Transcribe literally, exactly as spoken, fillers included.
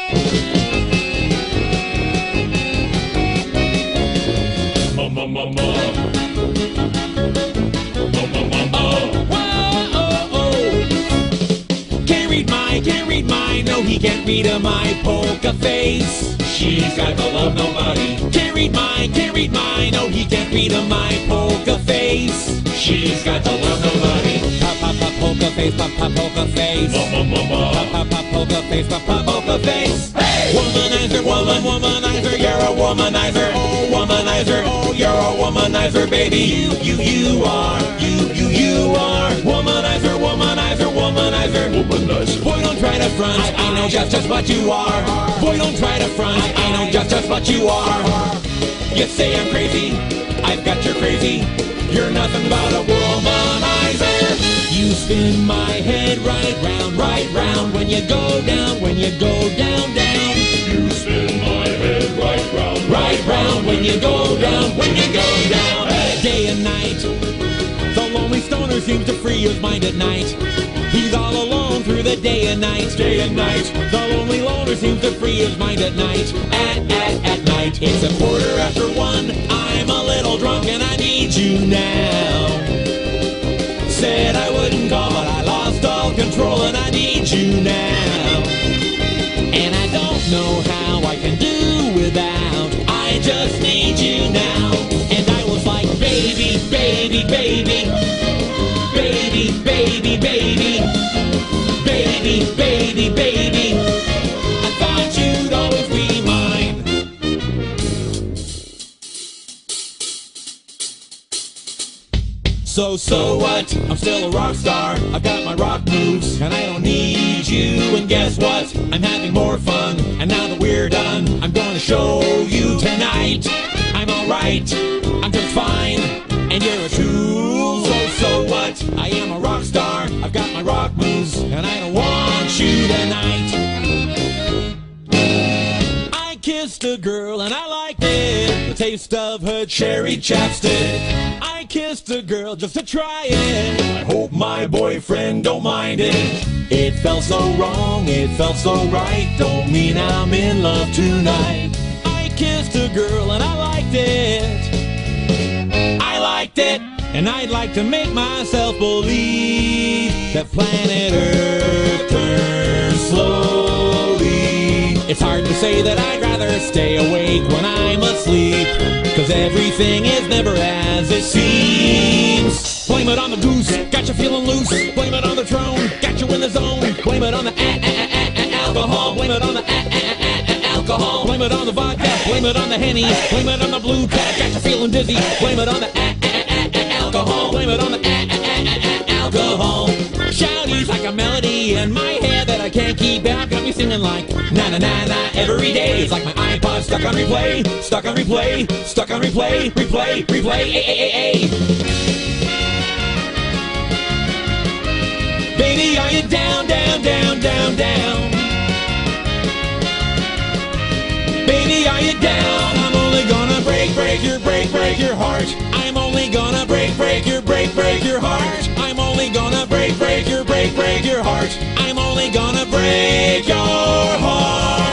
Ma, ma, ma, ma. Ma, ma, ma, ma. Whoa, oh, oh. Can't read my, can't read my, no, he can't read a my polka face. She's got to love nobody. Can't read my, can't read my, no, he can't read a my polka face. She's got to love nobody. Pop, pop, pop, polka face, pop, pop, polka face. Ma, ma, ma, ma. Pop, pop, pop, polka face, pop, pop, polka face. Hey! Womanizer, woman, womanizer, you're a womanizer. Oh, womanizer, oh, you're a womanizer, baby. You, you, you are, you, you, you are. Womanizer, womanizer, womanizer. Womanizer. Boy, don't try to front, I, I know just, just what you are. Boy, don't try to front, I, I know just, just what you are. You say I'm crazy, I've got your crazy. You're nothing but a womanizer. You spin my head right round, right round. When you go down, when you go down, down. You spin my head right round, Right round, when you go down, when you go down. Hey! Day and night, the lonely stoner seems to free his mind at night. He's all alone through the day and night. day and night. The lonely loner seems to free his mind at night. At, at, at night. It's a quarter after one. I'm a little drunk and I need you now. Said I wouldn't call, but I lost all control and I need you now. And I don't know how I can do without. I just need you now. And I was like, baby, baby, baby. Baby, baby, baby. Baby, baby, baby. I thought you'd always be mine. So, so what? I'm still a rock star. I've got my rock moves, and I don't need you. And guess what? I'm having more fun. And now that we're done, I'm gonna show you tonight. I'm alright. I'm just fine. And you're a tool. So, so what? I am a rock star. I've got my rock moves, and I don't want you tonight. I kissed a girl, and I liked it. The taste of her cherry chapstick. I kissed a girl just to try it. I hope my boyfriend don't mind it. It felt so wrong, it felt so right. Don't mean I'm in love tonight. I kissed a girl and I liked it. I liked it. And I'd like to make myself believe that planet Earth turns slowly. It's hard to say that I'd rather stay awake when I'm asleep, 'cause everything is never as it seems. Blame it on the goose, got you feeling loose. Blame it on the throne, got you in the zone. Blame it on the a a a a alcohol. Blame it on the a a a a alcohol. Blame it on the vodka. Blame it on the Henny. Blame it on the blue cat, got you feeling dizzy. Blame it on the a a a a alcohol. Blame it on the a a a a alcohol. Shouties like a melody in my head that I can't keep out. Got me singing like na na na na every day. It's like my iPod stuck on replay, stuck on replay, stuck on replay, replay, replay, a a a a. Baby, are you down, down, down, down, down? Baby, are you down? I'm only gonna break, break your, break, break your heart. I'm only gonna break, break your, break, break your heart. I'm only gonna break, break your, break, break your heart. I'm only gonna break your heart.